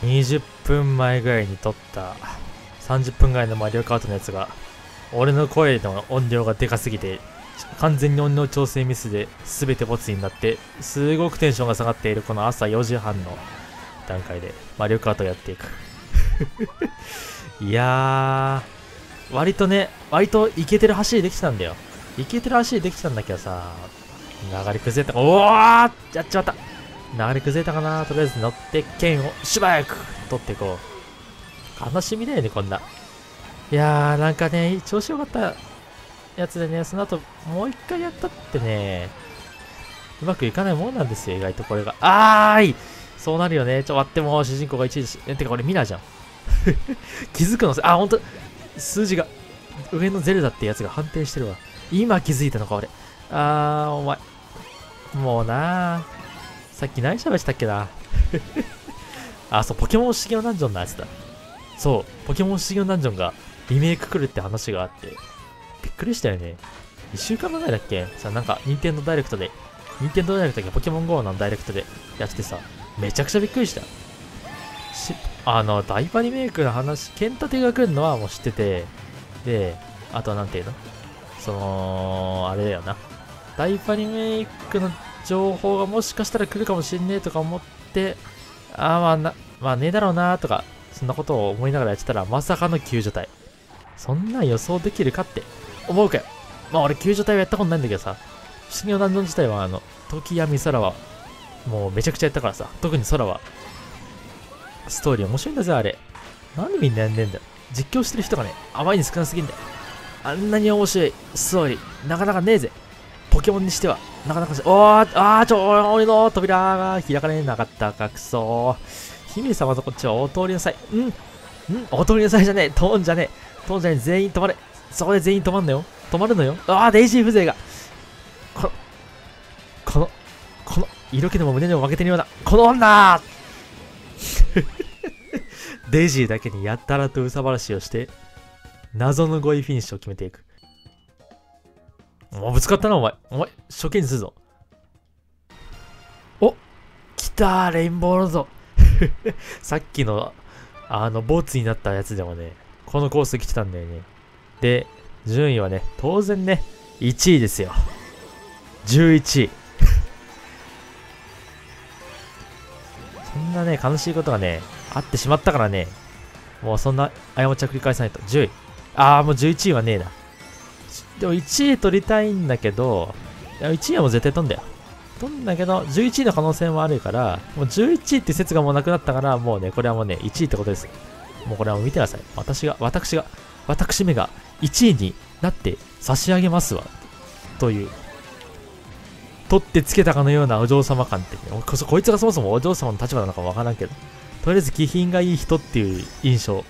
20分前ぐらいに撮った30分ぐらいのマリオカートのやつが、俺の声の音量がでかすぎて、完全に音量調整ミスで全てボツになって、すごくテンションが下がっているこの朝4時半の段階でマリオカートをやっていく。いやー、割とイケてる走りできてたんだよ。イケてる走りできてたんだけどさ、流れ崩れた。おー、やっちまった。流れ崩れたかな。とりあえず乗って剣を素早く取っていこう。悲しみだよね、こんな。いやー、なんかね、調子よかったやつでね、その後もう一回やったってね、うまくいかないもんなんですよ、意外とこれが。そうなるよね。待って、もう主人公が1位だし。てか、これミラじゃん。気づくのほんと、数字が、上のゼルダってやつが判定してるわ。今気づいたのか、俺。お前。もうなー。さっき何喋ってたっけな。そう、ポケモン不思議のダンジョンのやつだ。そう、ポケモン不思議のダンジョンがリメイク来るって話があって、びっくりしたよね。1週間前だっけさ、なんか、任天堂ダイレクトがポケモン GO のダイレクトでやっててさ、めちゃくちゃびっくりした。ダイパリメイクの話、剣立てが来るのはもう知ってて、で、あとはなんていうのあれだよな。ダイパリメイクの情報がもしかしたら来るかもしんねえとか思って、まあねえだろうなとか、そんなことを思いながらやってたら、まさかの救助隊。そんなん予想できるかって思うかよ。俺救助隊はやったことないんだけどさ、不思議のダンジョン自体は時闇空は、もうめちゃくちゃやったからさ、特に空は、ストーリー面白いんだぜ、あれ。なんでみんなやんねんだよ。実況してる人がね、あまりに少なすぎんだよ。あんなに面白いストーリー、なかなかねえぜ。ポケモンにしては、なかなか俺の扉が開かれなかったか、くそー。姫様とこっちはお通りなさい。お通りなさいじゃねえ。トーンじゃねえ。全員止まれ。そこで全員止まんのよ。止まるのよ。デイジー風情が。この、色気でも胸でも負けてるような、この女デイジーだけにやったらとうさばらしをして、謎の5位フィニッシュを決めていく。ぶつかったな、お前。初見にするぞ。来たー、レインボーロード。さっきの、ボツになったやつでもね、このコース来てたんだよね。で、順位はね、当然ね、1位ですよ。11位。そんなね、悲しいことがね、あってしまったからね、もうそんな過ちは繰り返さないと。10位。もう11位はねえな。でも1位取りたいんだけど、1位はもう絶対取んだよ。取んだけど、11位の可能性もあるから、もう11位って説がもうなくなったから、もうね、これはもうね、1位ってことです。もうこれはもう見てください。私めが1位になって差し上げますわ。という。取ってつけたかのようなお嬢様感って、ね、こいつがそもそもお嬢様の立場なのかもわからんけど、とりあえず気品がいい人っていう印象。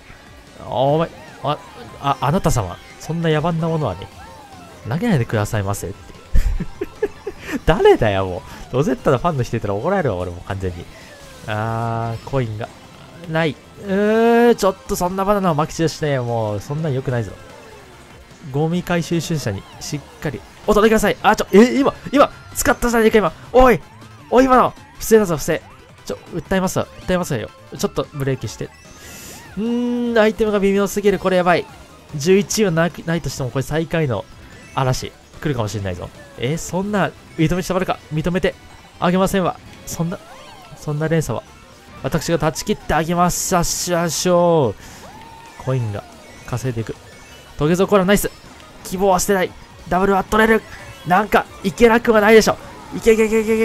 あなた様、そんな野蛮なものはね、投げないでくださいませって。誰だよ、もう。ロゼッタのファンの人いたら怒られるわ、俺も完全に。コインがない。ちょっとそんなバナナを撒き散らして、もう、そんなん良くないぞ。ゴミ回収主者にしっかりお届けください。今、使ったじゃねえか、今。おい、今の不正だぞ、不正。訴えますわよ。ちょっとブレーキして。アイテムが微妙すぎる。これやばい。11位はないとしても、これ最下位の嵐、来るかもしれないぞ。そんな、認めてたまるか。認めてあげませんわ。そんな連鎖は、私が断ち切ってあげますさしょう。コインが稼いでいく。トゲゾコーラナイス。希望は捨てない。ダブルは取れる。なんか、いけなくはないでしょ。いけ。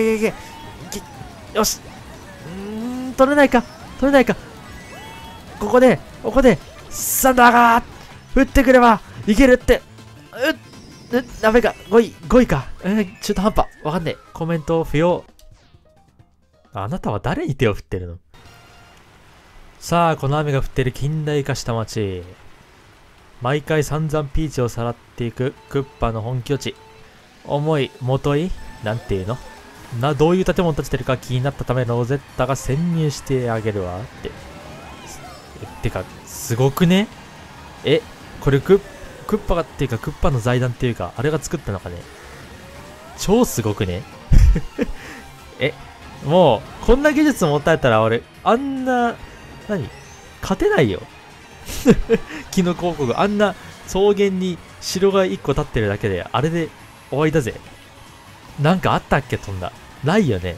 よし。取れないか。ここで、サンダーが打ってくれば、いけるって。ダメか。5位か。中途半端。わかんねえ。コメント不要。あなたは誰に手を振ってるの？さあ、この雨が降っている近代化した街。毎回散々ピーチをさらっていくクッパの本拠地。元井なんていうの？どういう建物建ててるか気になったためロゼッタが潜入してあげるわって。てか、すごくね？これクッパがっていうか、クッパの財団っていうか、あれが作ったのかね？超すごくね？もう、こんな技術持たれたら俺、あんな何勝てないよ。キノコ王国。あんな草原に城が1個立ってるだけで、あれで終わりだぜ。なんかあったっけ飛んだ。ないよね。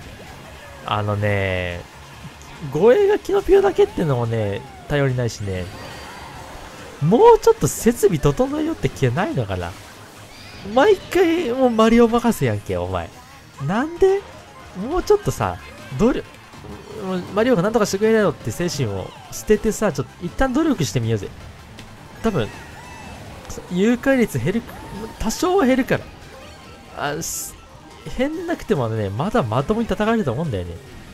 護衛がキノピオだけってのもね、頼りないしね。もうちょっと設備整えようって気はないのかな。毎回もうマリオ任せやんけ、お前。なんでもうちょっとさ、マリオがなんとかしてくれないのって精神を捨ててさ、ちょっと一旦努力してみようぜ。多分、誘拐率減る、多少は減るから。減んなくてもね、まだまともに戦えると思うんだよね。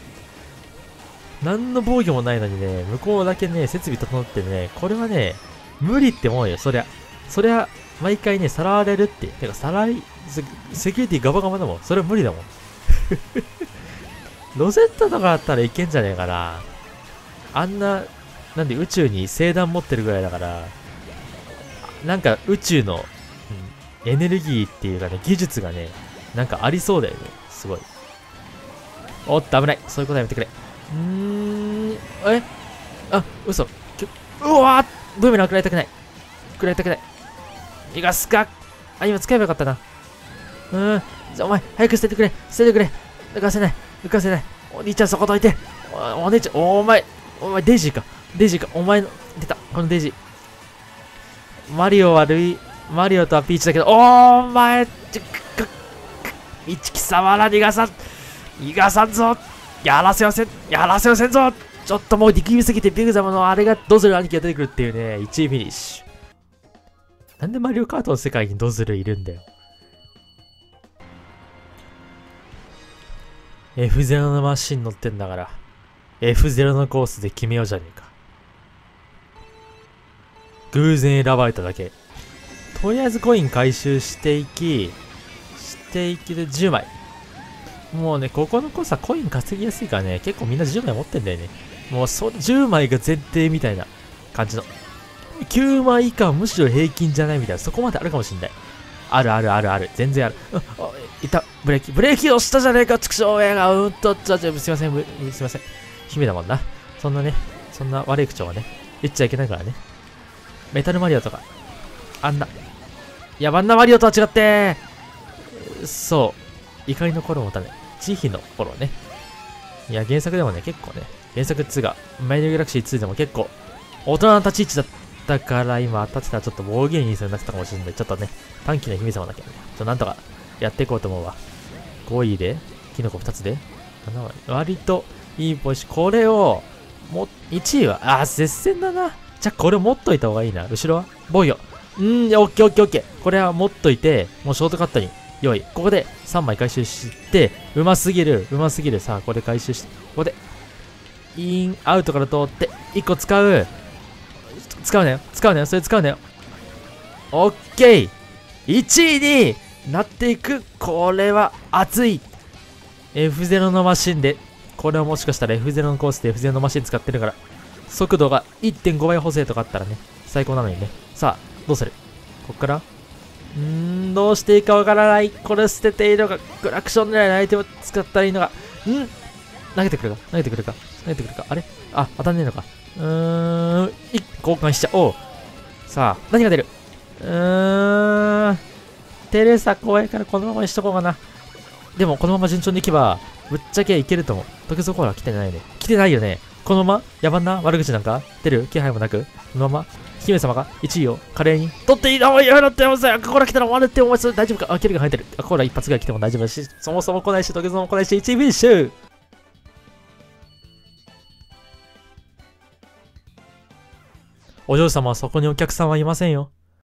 何の防御もないのにね、向こうだけね、設備整ってね、これはね、無理って思うよ、そりゃ。毎回ね、さらわれるって。てか、セキュリティガバガバだもん。それは無理だもん。ロゼッタとかだったらいけんじゃねえかな。なんで宇宙に星弾持ってるぐらいだから、なんか宇宙の、エネルギーっていうかね、技術がね、なんかありそうだよね。すごい。おっと、危ない。そういうことやめてくれ。嘘。うわーブーメラン食らいたくない。逃がすか。今使えばよかったな。じゃあお前、早く捨ててくれ。抜かせない。お兄ちゃんそこどいて。お姉ちゃん、お前、デイジーか。お前の、出た。このデイジー。マリオとはピーチだけど、お前、一貴様ら逃がさんぞ。やらせませんぞ。ちょっともう力みすぎてビグザムのあれがドズル兄貴が出てくるっていうね、1位フィニッシュ。なんでマリオカートの世界にドズルいるんだよ。F0 のマシン乗ってんだから、F0 のコースで決めようじゃねえか。偶然選ばれただけ。とりあえずコイン回収していきで10枚。もうね、ここのコースはコイン稼ぎやすいからね、結構みんな10枚持ってんだよね。もう10枚が前提みたいな感じの。9枚以下はむしろ平均じゃないみたいな、そこまであるかもしんない。ある。全然ある。いた、ブレーキ押したじゃねえか、畜生親が。すいません。姫だもんな。そんな悪い口調はね、言っちゃいけないからね。メタルマリオとか、野蛮なマリオとは違って、そう、怒りの頃もため、慈悲の頃ね。いや、原作でもね、結構ね、原作2が、マリオギャラクシー2でも結構、大人の立ち位置だったから、今当たってたらちょっと暴言になってたかもしれない。ちょっとね、短期の姫様だけどね、なんとかやっていこうと思うわ。5位で、キノコ2つで、割といいポジション。これを、1位は、接戦だな。じゃあこれ持っといた方がいいな。後ろは防御。オッケー。これは持っといて、もうショートカットに用意。ここで3枚回収して、うますぎる。さあ、これ回収して、ここで、イン、アウトから通って、1個使うなよ。それ使うなよ。オッケー !1 位になっていく。これは熱い。F0 のマシンで、これはもしかしたら F0 のコースで F0 のマシン使ってるから、速度が 1.5 倍補正とかあったらね、最高なのにね。さあ、どうする？こっからどうしていいかわからない。これ捨てていいのか、クラクション狙いのアイテム使ったらいいのか。投げてくるか。あれ当たんねえのか。交換しちゃおう。さあ、何が出る？テレサ怖いからこのままにしとこうかな。でも、このまま順調にいけば、ぶっちゃけいけると思う。時計コーラ来てないね。来てないよね。このまま野蛮な悪口なんか出る気配もなく、このまま姫様が1位を華麗に取っていいの？やめろって思うさ。コーラ来たら終わるって思う。それ大丈夫か？キルが入ってる。コーラ一発ぐらい来ても大丈夫だし、そもそも来ないし、時計も来ないし、1位フィニッシュ。お嬢様はそこにお客さんはいませんよ。